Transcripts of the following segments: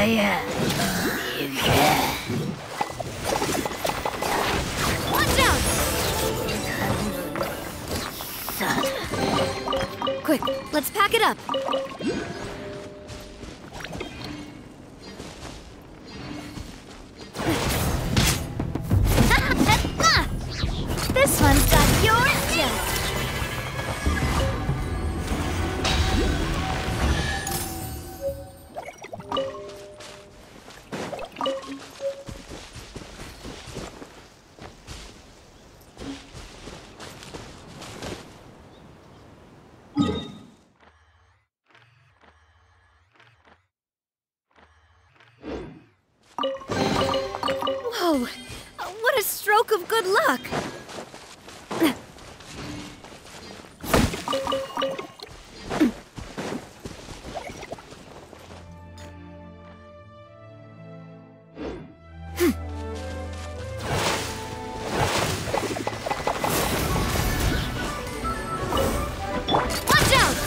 am. You can. Watch out! Son. Quick, let's pack it up. This one's got your junk. Whoa! What a stroke of good luck! Watch out!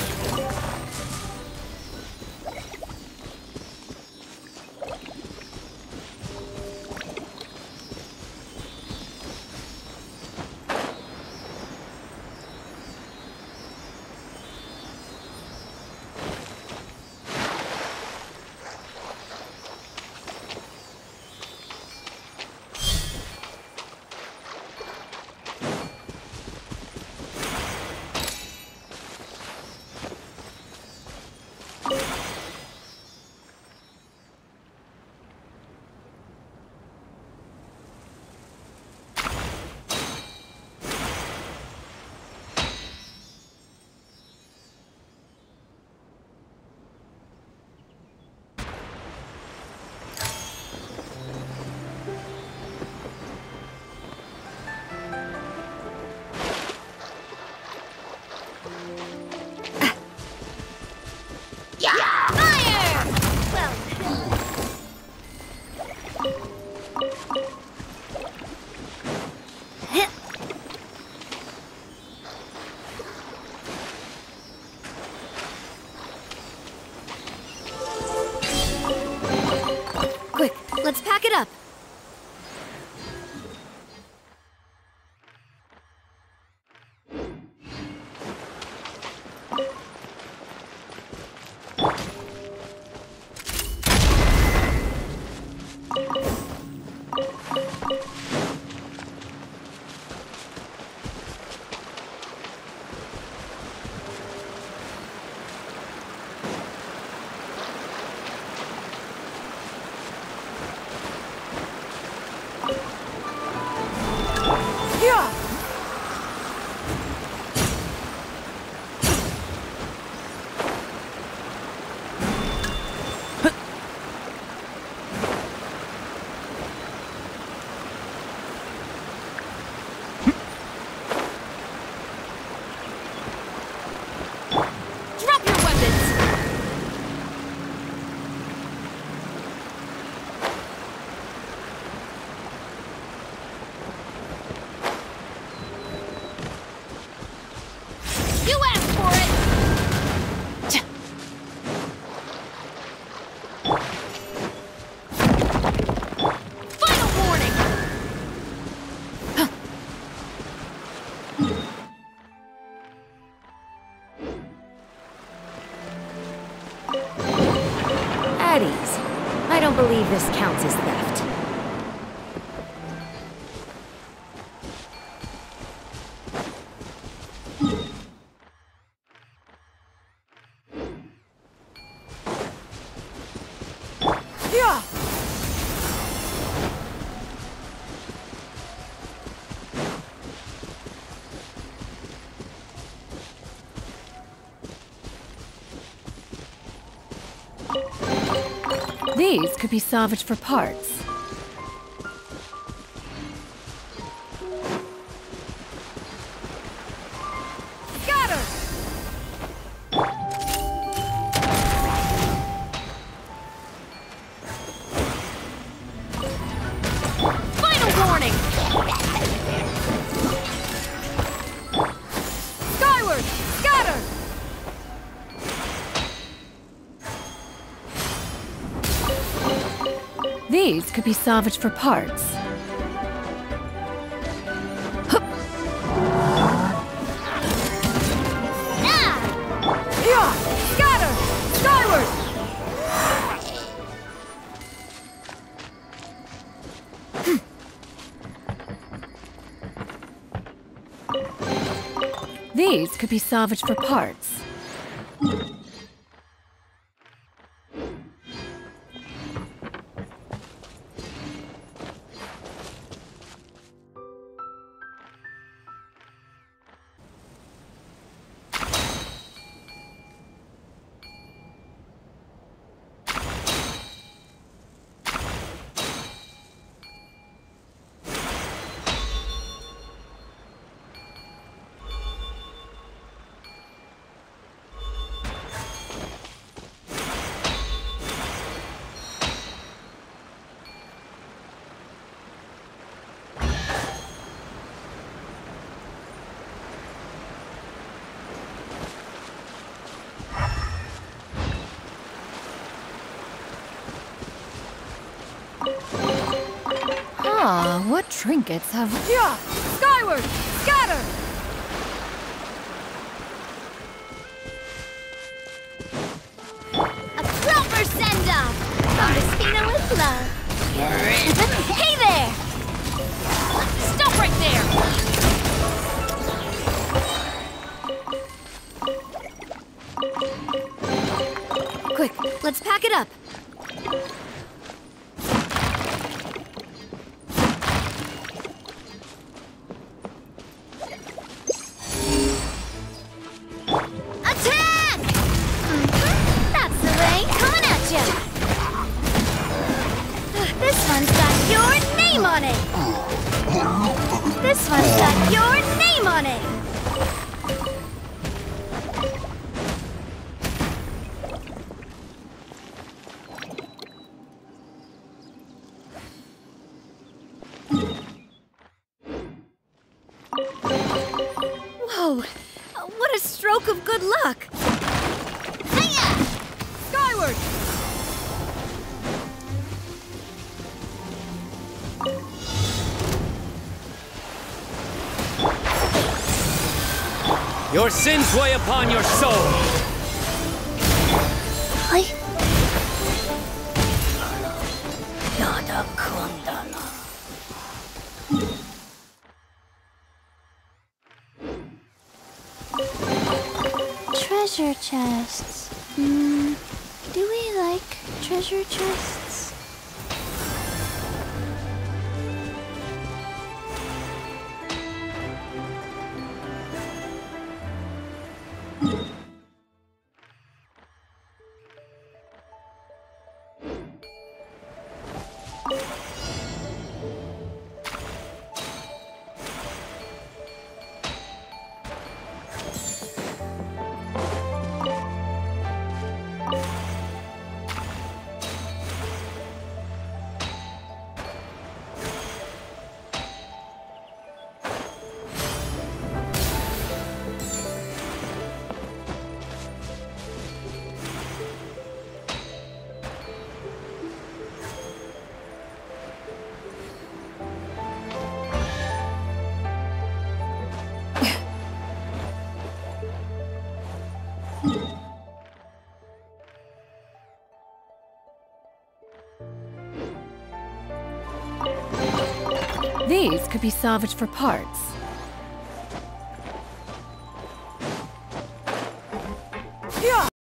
Fire! Well, quick, let's pack it up. Drop your weapons! You asked for it! Final warning! At ease. I don't believe this counts as theft. Yeah! These could be salvaged for parts. Got her! Final warning! Skyward! Scatter! These could be salvaged for parts. Yeah! Scatter! Skyward! These could be salvaged for parts. Ah, what trinkets have... Yeah! Skyward! Scatter! A proper send-off! From Despina with love. Hey there! Stop right there! Quick, let's pack it up. Attack! That's the way, coming at ya! This one's got your name on it! This one's got your name on it! Whoa! What a stroke of good luck! Hiya! Skyward! Your sins weigh upon your soul. Yada Kundala. Treasure chests. Do we like treasure chests? These could be salvaged for parts. Yeah!